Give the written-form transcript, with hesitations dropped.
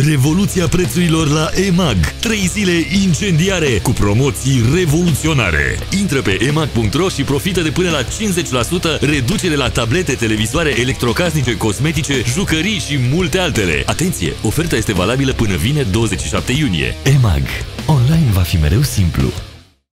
revoluția prețurilor la EMAG. 3 zile incendiare cu promoții revoluționare. Intră pe emag.ro și profită de până la 50% reducere la tablete, televizoare, electrocasnice, cosmetice, jucării și multe altele. Atenție! Oferta este valabilă până vineri 27 iunie. EMAG. Online va fi mereu simplu.